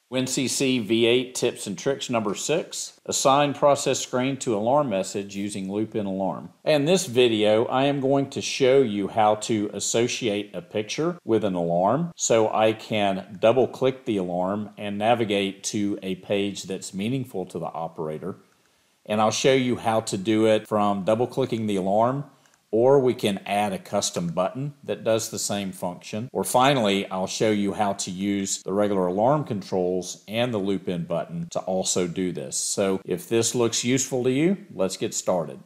WinCC V8 Tips and Tricks number 6, Assign Process Screen to Alarm Message using Loop In Alarm. In this video, I am going to show you how to associate a picture with an alarm so I can double click the alarm and navigate to a page that's meaningful to the operator. And I'll show you how to do it from double clicking the alarm, or we can add a custom button that does the same function. Or finally, I'll show you how to use the regular alarm controls and the loop in button to also do this. So if this looks useful to you, let's get started.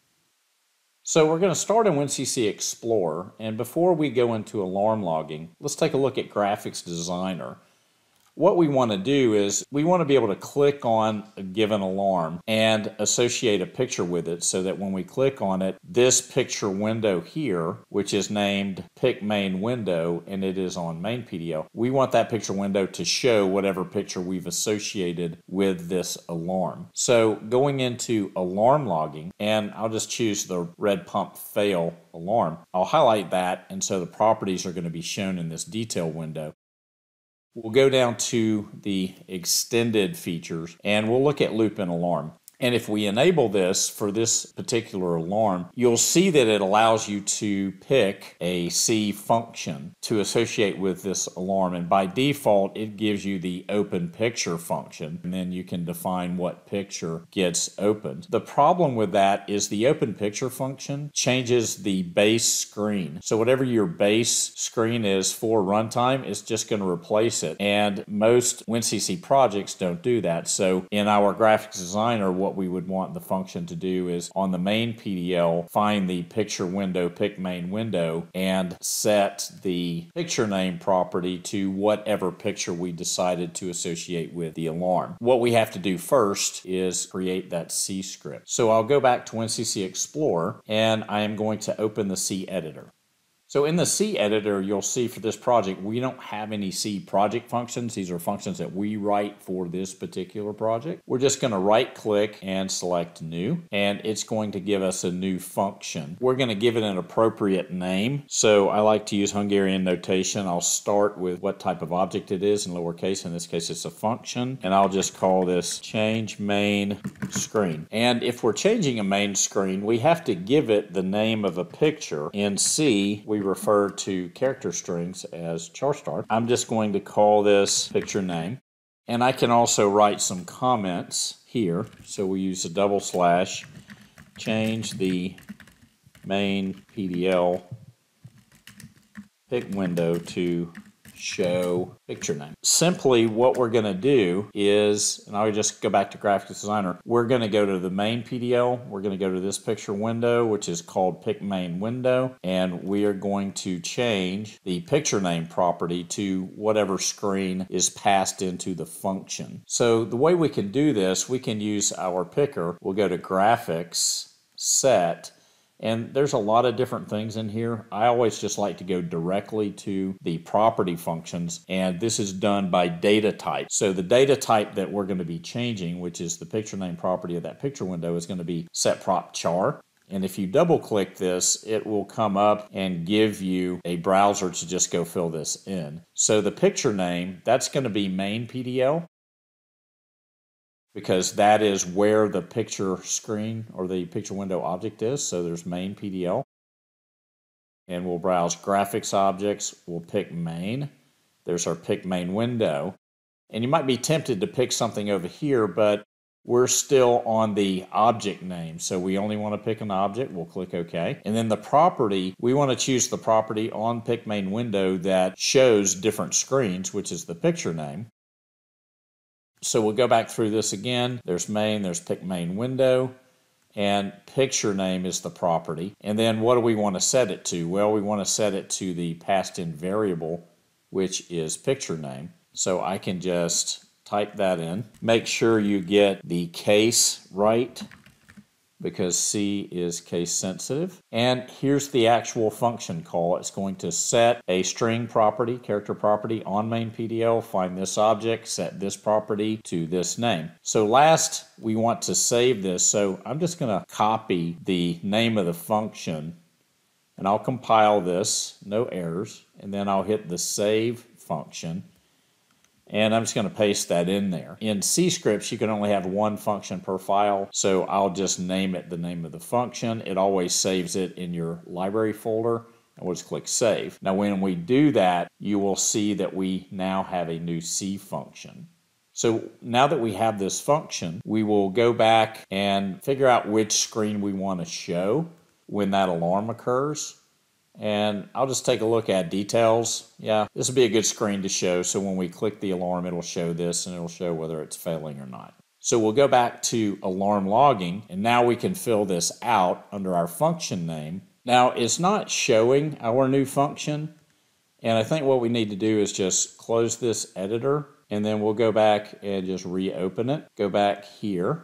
So we're going to start in WinCC Explorer, and before we go into alarm logging, let's take a look at Graphics Designer. What we want to do is we want to be able to click on a given alarm and associate a picture with it so that when we click on it, this picture window here, which is named Pick Main Window and it is on Main PDL, we want that picture window to show whatever picture we've associated with this alarm. So going into alarm logging, and I'll just choose the red pump fail alarm. I'll highlight that, and so the properties are going to be shown in this detail window. We'll go down to the extended features and we'll look at Loop In Alarm. And if we enable this for this particular alarm, you'll see that it allows you to pick a C function to associate with this alarm. And by default, it gives you the open picture function. And then you can define what picture gets opened. The problem with that is the open picture function changes the base screen. So whatever your base screen is for runtime, it's just going to replace it. And most WinCC projects don't do that. So in our graphics designer, what we would want the function to do is on the main PDL, find the picture window, pick main window, and set the picture name property to whatever picture we decided to associate with the alarm. What we have to do first is create that C script. So I'll go back to WinCC Explorer and I am going to open the C editor. So in the C editor, you'll see for this project, we don't have any C project functions. These are functions that we write for this particular project. We're just going to right click and select new, and it's going to give us a new function. We're going to give it an appropriate name. So I like to use Hungarian notation. I'll start with what type of object it is in lowercase. In this case, it's a function, and I'll just call this change main screen. And if we're changing a main screen, we have to give it the name of a picture. In C, we refer to character strings as char star. I'm just going to call this picture name. And I can also write some comments here. So we use a double slash, change the main PDL pick window to show picture name. Simply what we're going to do is, and I'll just go back to Graphics Designer, we're going to go to the main PDL, we're going to go to this picture window, which is called Pick Main Window, and we are going to change the picture name property to whatever screen is passed into the function. So the way we can do this, we can use our picker. We'll go to Graphics, Set, and there's a lot of different things in here. I always just like to go directly to the property functions, and this is done by data type. So the data type that we're going to be changing, which is the picture name property of that picture window, is going to be setPropChar. And if you double click this, it will come up and give you a browser to just go fill this in. So the picture name, that's going to be main PDL, because that is where the picture screen or the picture window object is. So there's main PDL. And we'll browse graphics objects. We'll pick main. There's our pick main window. And you might be tempted to pick something over here, but we're still on the object name. So we only want to pick an object. We'll click OK. And then the property, we want to choose the property on pick main window that shows different screens, which is the picture name. So we'll go back through this again. There's main, there's pick main window, and picture name is the property. And then what do we want to set it to? Well, we want to set it to the passed in variable, which is picture name. So I can just type that in. Make sure you get the case right, because C is case sensitive. And here's the actual function call. It's going to set a string property, character property on main PDL, find this object, set this property to this name. So last, we want to save this. So I'm just going to copy the name of the function, and I'll compile this, no errors, and then I'll hit the save function. and I'm just going to paste that in there. In C scripts, you can only have one function per file, so I'll just name it the name of the function. It always saves it in your library folder, and we'll just click Save. Now when we do that, you will see that we now have a new C function. So now that we have this function, we will go back and figure out which screen we want to show when that alarm occurs. And I'll just take a look at details. Yeah, this will be a good screen to show. So when we click the alarm, it'll show this and it'll show whether it's failing or not. So we'll go back to alarm logging, and now we can fill this out under our function name. Now it's not showing our new function. And I think what we need to do is just close this editor, and then we'll go back and just reopen it. Go back here.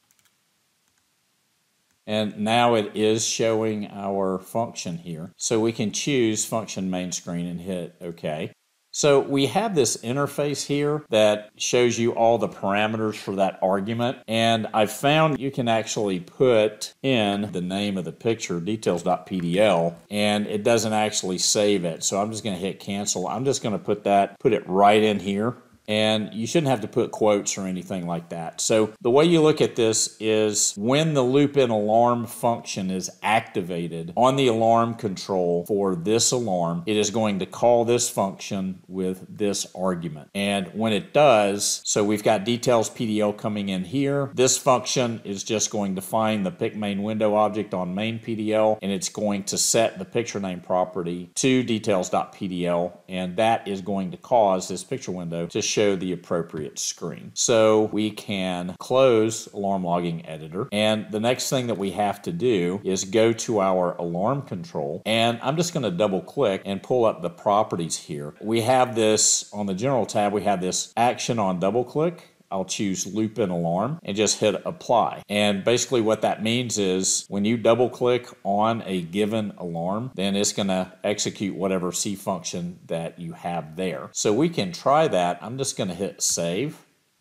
And now it is showing our function here. So we can choose function main screen and hit OK. So we have this interface here that shows you all the parameters for that argument. And I've found you can actually put in the name of the picture, details.pdl, and it doesn't actually save it. So I'm just going to hit cancel. I'm just going to put it right in here. And you shouldn't have to put quotes or anything like that. So the way you look at this is when the Loop In Alarm function is activated on the alarm control for this alarm, it is going to call this function with this argument. And when it does, so we've got details PDL coming in here. This function is just going to find the pick main window object on main PDL, and it's going to set the picture name property to details.pdl, and that is going to cause this picture window to show the appropriate screen. So we can close Alarm Logging Editor, and the next thing that we have to do is go to our alarm control, and I'm just going to double click and pull up the properties here. We have this on the General tab, we have this action on double click. I'll choose Loop In Alarm and just hit apply. And basically what that means is when you double click on a given alarm, then it's going to execute whatever C function that you have there. So we can try that. I'm just going to hit save,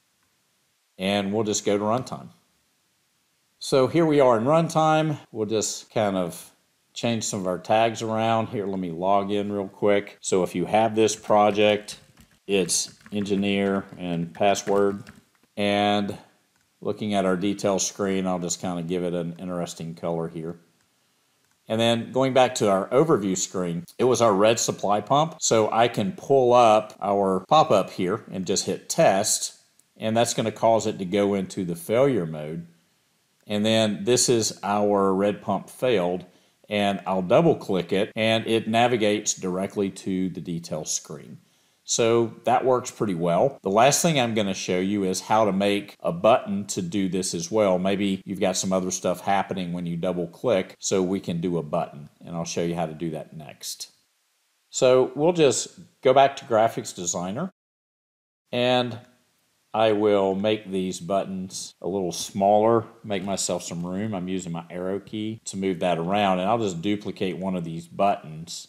and we'll just go to runtime. So here we are in runtime. We'll just kind of change some of our tags around. Here, let me log in real quick. So if you have this project, it's engineer and password. And looking at our details screen, I'll just kind of give it an interesting color here. And then going back to our overview screen, it was our red supply pump. So I can pull up our pop-up here and just hit test, and that's going to cause it to go into the failure mode. And then this is our red pump failed, and I'll double click it and it navigates directly to the details screen. So that works pretty well. The last thing I'm going to show you is how to make a button to do this as well. Maybe you've got some other stuff happening when you double click, so we can do a button, and I'll show you how to do that next. So we'll just go back to Graphics Designer, and I will make these buttons a little smaller, make myself some room. I'm using my arrow key to move that around, and I'll just duplicate one of these buttons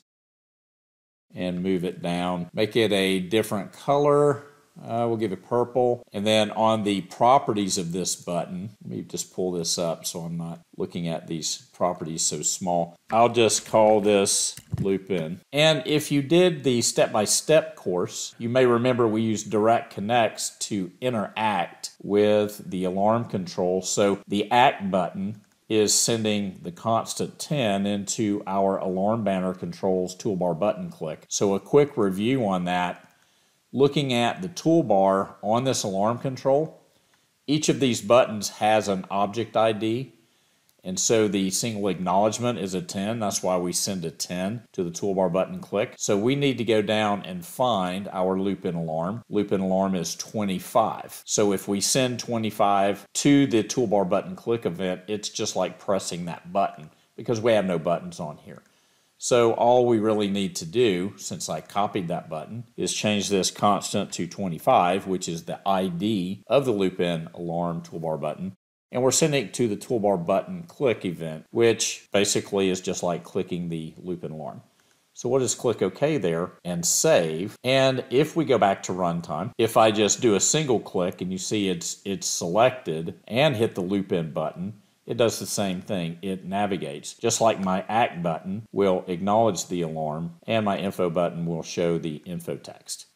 and move it down. Make it a different color. We'll give it purple. And then on the properties of this button, let me just pull this up so I'm not looking at these properties so small. I'll just call this Loop In. And if you did the step-by-step course, you may remember we used direct connects to interact with the alarm control. So the Act button is sending the constant 10 into our alarm banner controls toolbar button click. So a quick review on that. Looking at the toolbar on this alarm control, each of these buttons has an object ID, and so the single acknowledgement is a 10. That's why we send a 10 to the toolbar button click. So we need to go down and find our Loop In Alarm. Loop In Alarm is 25. So if we send 25 to the toolbar button click event, it's just like pressing that button because we have no buttons on here. So all we really need to do, since I copied that button, is change this constant to 25, which is the ID of the Loop In Alarm toolbar button. And we're sending it to the toolbar button click event, which basically is just like clicking the Loop In Alarm. So we'll just click OK there and save. And if we go back to runtime, if I just do a single click and you see it's selected and hit the Loop In button, it does the same thing. It navigates. Just like my Act button will acknowledge the alarm and my Info button will show the info text.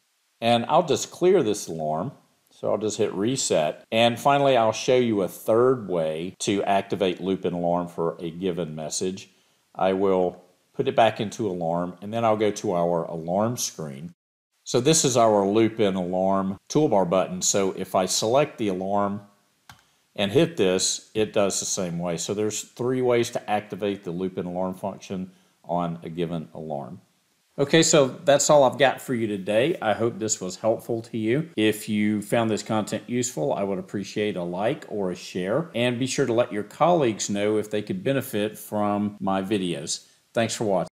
And I'll just clear this alarm. So I'll just hit reset. And finally, I'll show you a third way to activate Loop In Alarm for a given message. I will put it back into alarm, and then I'll go to our alarm screen. So this is our Loop In Alarm toolbar button. So if I select the alarm and hit this, it does the same way. So there's 3 ways to activate the Loop In Alarm function on a given alarm. Okay, so that's all I've got for you today. I hope this was helpful to you. If you found this content useful, I would appreciate a like or a share. And be sure to let your colleagues know if they could benefit from my videos. Thanks for watching.